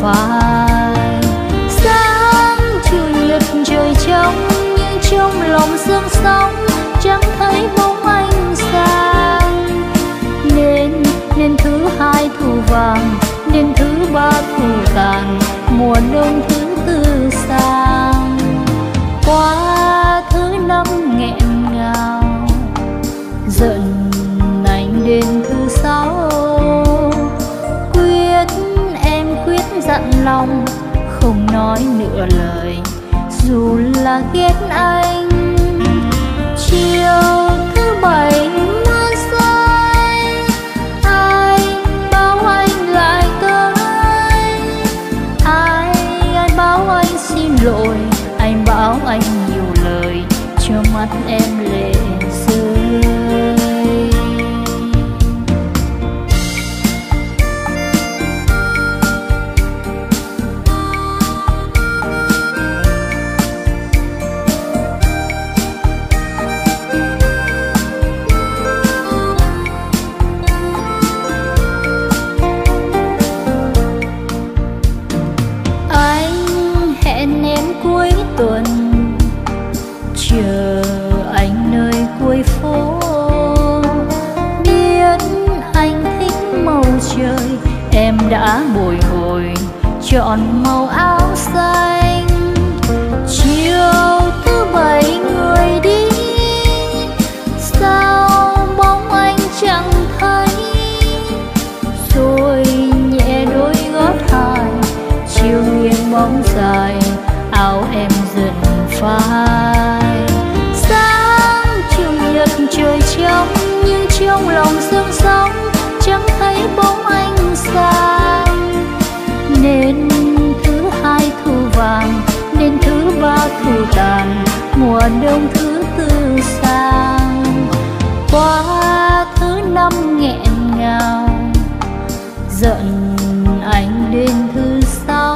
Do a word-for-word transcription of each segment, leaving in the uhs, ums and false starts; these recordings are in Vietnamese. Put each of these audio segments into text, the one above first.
phai. Sáng chủ nhật trời trong nhưng trong lòng sương sóng chẳng thấy bóng anh sang. Nên nên thứ hai thu vàng, nên thứ ba thu tàn, mùa đông thứ tư sang. Qua thứ năm nghẹn ngào, giận anh đến thứ sáu. Quyết em quyết dặn lòng, không nói nửa lời dù là ghét anh. Chiều thứ bảy mưa rơi, ai bảo anh lại tới. Ai ai bảo anh xin lỗi, anh bảo anh nhiều lời cho mắt em lệ rơi. Tuần chờ anh nơi cuối phố, biết anh thích màu trời, em đã bồi hồi chọn màu áo xanh. Chiều thứ bảy người đi, sao bóng anh chẳng thấy. Rồi nhẹ đôi gót hài, chiều nghiêng bóng dài, áo em dần phai. Sáng chủ nhật trời trong nhưng trong lòng sương sóng chẳng thấy bóng anh sang. Nên thứ hai thu vàng, nên thứ ba thu tàn, mùa đông thứ tư sang. Qua thứ năm nghẹn ngào, giận anh đến thứ sáu.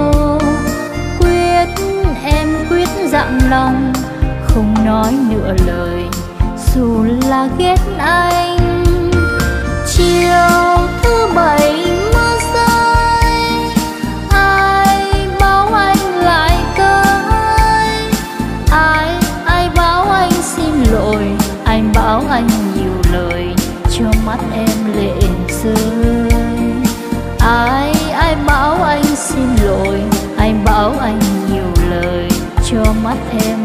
Dặn lòng không nói nửa lời dù là ghét anh. Chiều thứ bảy mưa rơi, ai bảo anh lại tới. Ai ai bảo anh xin lỗi, anh bảo anh nhiều lời cho mắt em lệ rơi. Ai ai bảo anh xin lỗi, anh bảo anh nhiều lời cho mắt em